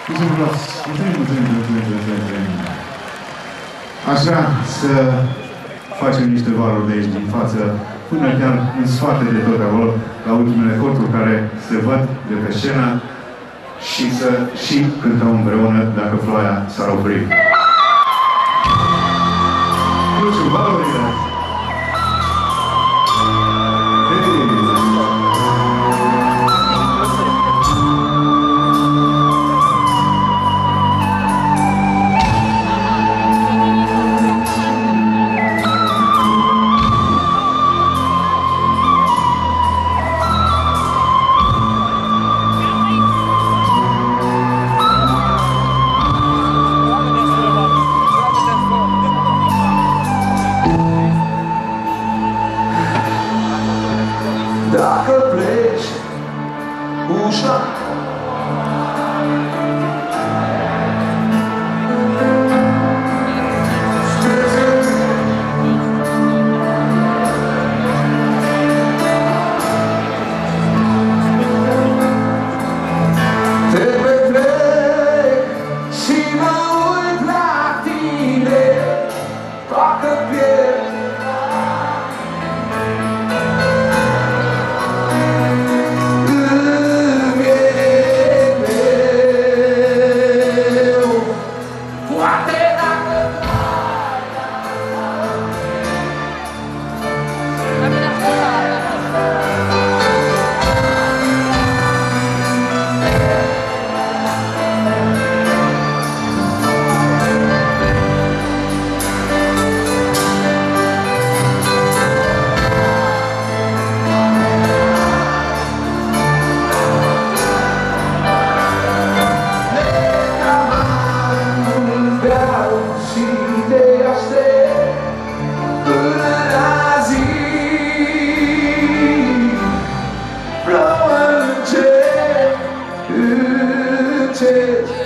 Mulțumim. Așa, să facem niște valuri de aici din față, până chiar în spate de tot acolo, la ultimele corturi care se văd de pe scenă și să și cântăm împreună dacă ploaia s-ar opri. Luciu, valurile! Dacă pleci ușa, te plec și mă uit la tine, dacă pierd. Plouă încet, încet.